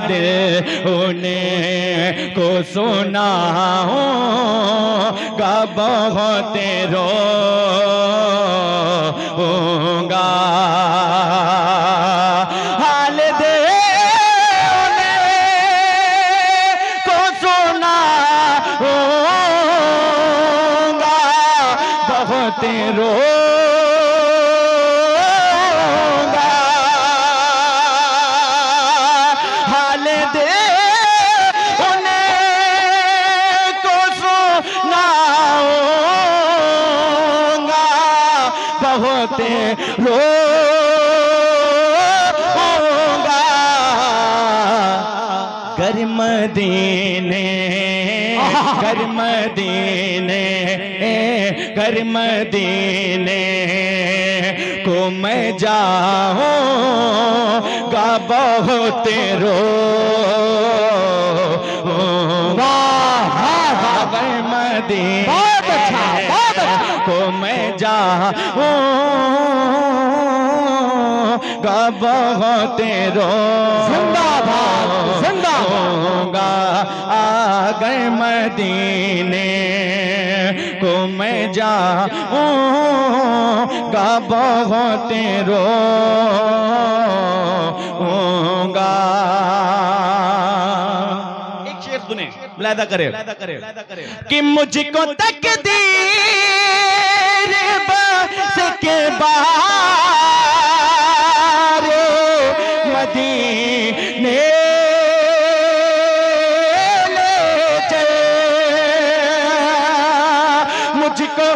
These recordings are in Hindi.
दिल उन्हें को सुनाऊंगा बहुत रोऊंगा। हाल दिल उन्हें को सुनाऊंगा बहुत रोऊंगा। हाल दिल उन्हें को सुनाऊंगा बहुत रोऊंगा। गर मदीने गर मदीने गर मदीने को मैं जाऊंगा बहुत रोऊंगा। गर मदीने को मैं जाऊंगा बहुत रोऊंगा। अगर मदीने को मैं जाऊंगा बहुत रोऊंगा। एक शेर सुने, मुलाहिदा करे कि मुझको तकदीर बस के बार मदीने मुझको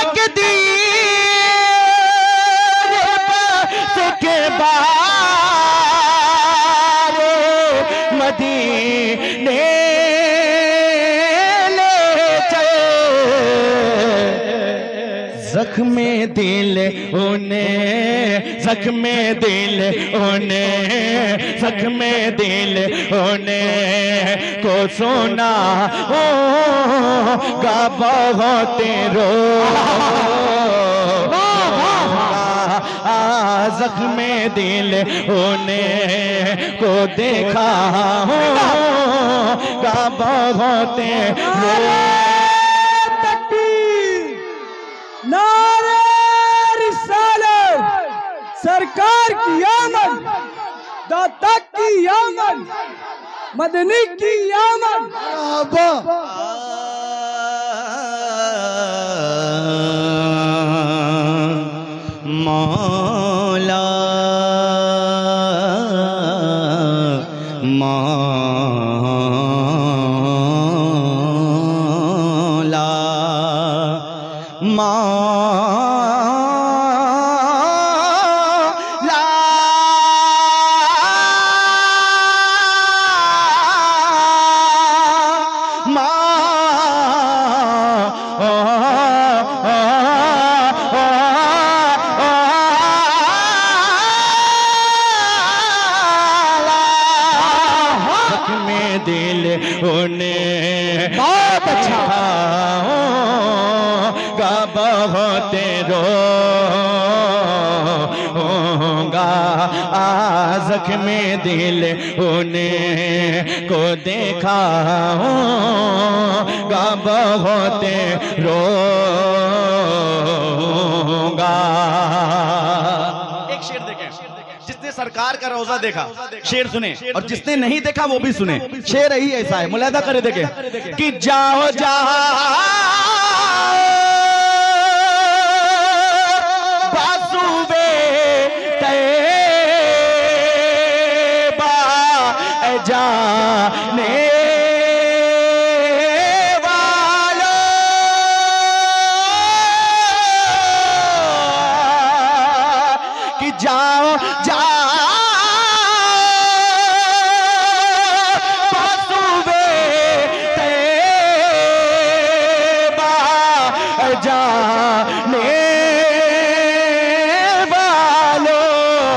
तकदीर बस के बार मदीने ले चले। जख्मे दिल उन्हें जख्मे दिल उन्हें जख्मे दिल उन्हें को सुना होगा बहुत रोऊंगा। जख्मे दिल उन्हें को देखा होगा बहुत नारे रिसालत, सरकार की आमद, दाता की आमद, मदनी की आमद। मौला मौला मौला दिल उन्हें बहुत अच्छा होगा बहुत रोऊंगा। जख्मे दिल उन्हें को देखा होगा बहुत रोऊंगा। एक शेर देखें, जिसने सरकार का रोजा देखा शेर सुने, और जिसने नहीं देखा वो भी सुने। शेर ही ऐसा है, मुलाहिदा करे देखे कि जाओ जाओ बासुबे तैबा जाने जाओ जाओ बासुबे तैबा जाने वालों।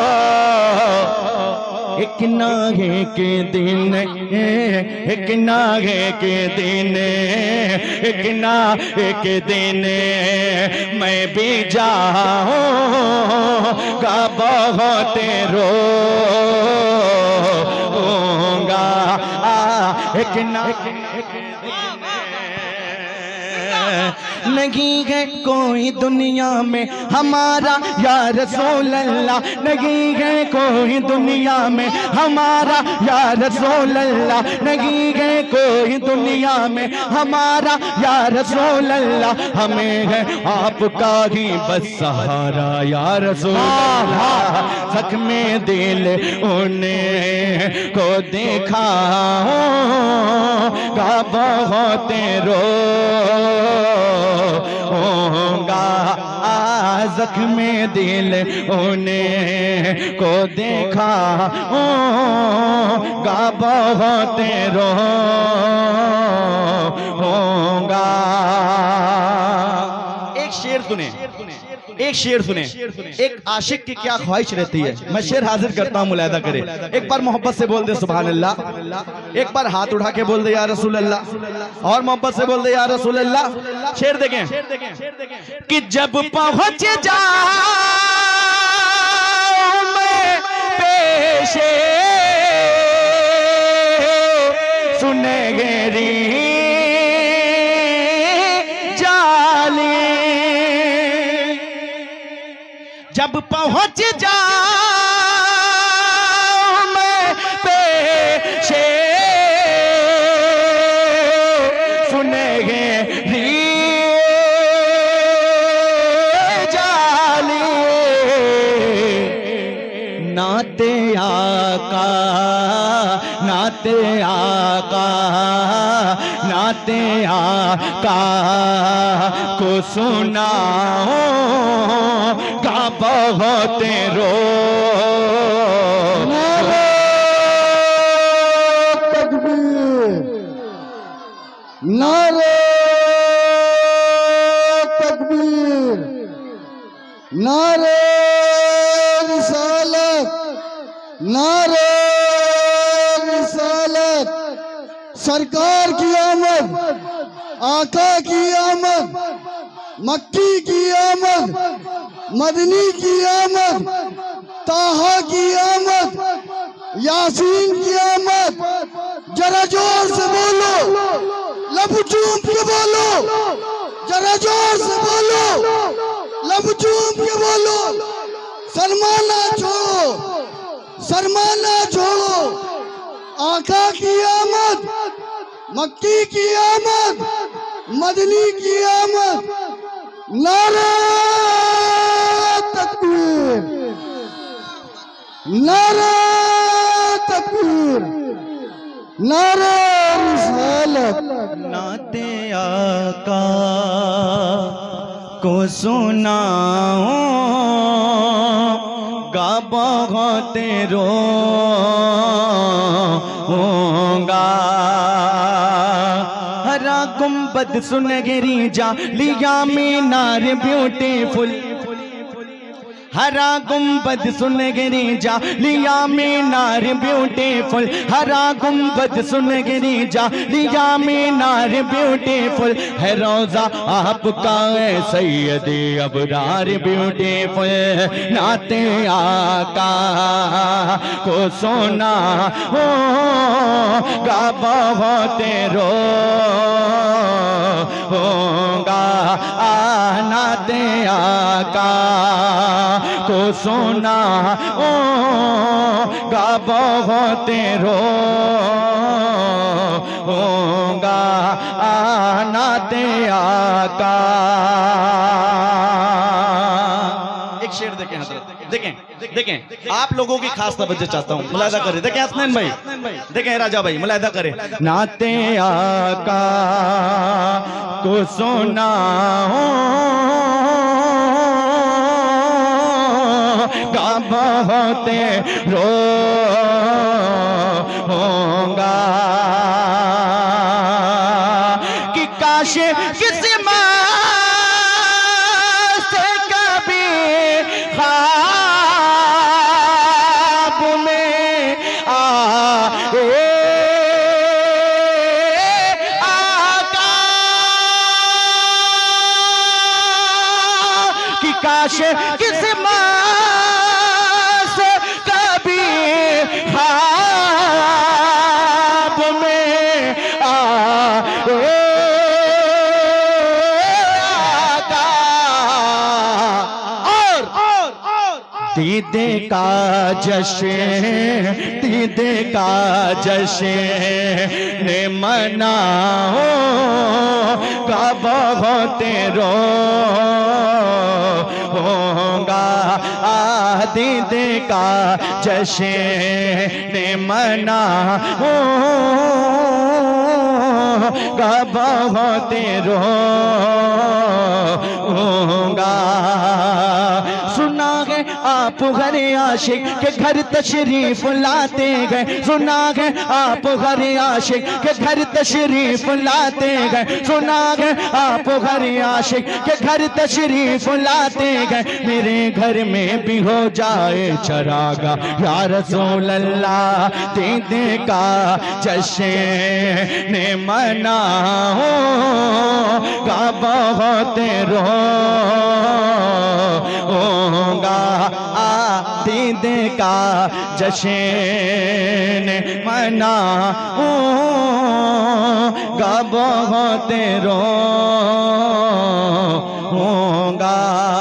एक नागे के दिन एक नागे के दिन एक ना एक दिन मैं भी जाऊंगा बहुत रोऊंगा। एक नहीं है कोई दुनिया में हमारा या रसूल अल्लाह, नहीं है कोई दुनिया में हमारा या रसूल अल्लाह, नहीं है कोई दुनिया में हमारा या रसूल अल्लाह, हमें है आपका ही बस सहारा या रसूल अल्लाह। ज़ख्मे दिल उन्हें को देखा का बहुत रोगा, ज़ख्मे दिल उन्हें को देखा गा बहुत रोगा। एक शेर सुने, एक शेर सुने, एक आशिक की क्या ख्वाहिश रहती है। मैं शेर हाजिर करता हूँ, मुलाहिदा करे। एक बार मोहब्बत से बोल दे सुभान अल्लाह, एक बार हाथ उठा के बोल दे या रसूल अल्लाह, और मोहब्बत से बोल दे या रसूल अल्लाह। शेर देखें कि जब पहुंच जाऊं मैं पेशे सुनहरी जब पहुंच जाऊं मैं पेशे सुनहरी जाली, नाते आका नाते आका नाते आका को सुनाओ गा बहुत रो। तकबीर, नारे तकबीर, नारे रिसालत, नारे रिसालत। सरकार की आमद, आका की आमद, मक्की की आमद, मदनी की आमद, ताहा की आमद, यासीन की आमद। जरा जोर से बोलो, लब चूम के बोलो, जरा जोर से बोलो, लब चूम के बोलो। शर्माना छोड़ो, शर्माना छोड़ो। आका की आमद, मक्की की आमद, मदनी की आमद। नारे तकबीर, नारे तकबीर, नारे रिसालत। नाते आका को सुनाओ गा बहुत रोगा। हरा गुंबद सुनहरी जालिया मीनार ब्यूटीफुल, हरा गुंबद सुनहरी जालिया मीनार ब्यूटीफुल, हरा गुंबद सुनहरी जालिया मीनार ब्यूटीफुल है। रोजा आपका है सैयदे अबरार ब्यूटीफुल, नाते आका को सोना हो गा बहुत रोगा। नाते आका को सोना ओ गा बहुत रोगा। नाते आका। एक शेर देखें हजरत, देखें देखें, आप लोगों की खास तवज्जो चाहता हूँ, मुलाहिदा करें। देखें हसनैन भाई, देखें राजा भाई, मुलाहिदा करें। नाते आका को सोना का बहुत रोगा कि काश किसी से कभी ख्वाब में आका कि काश किसी ख्वाब में दीदे का जश्न, दीदे का जश्न ने मनाओ का बहुत रोगा। दीदे का जश्न ने मनाओ का बहुत रोगा। सुना है आप घर आशिक के घर तशरीफ लाते गए, सुना है आप घर आशिक के घर तशरीफ लाते गए, सुना है आप घर आशिक के घर तशरीफ लाते गए। मेरे घर में भी हो जाए चरागा या रसूल अल्लाह। दीदे का जश्न ने मनाओ का बहुत रोगा। दीदे का जश्न मनाओ का बहुत रोगा।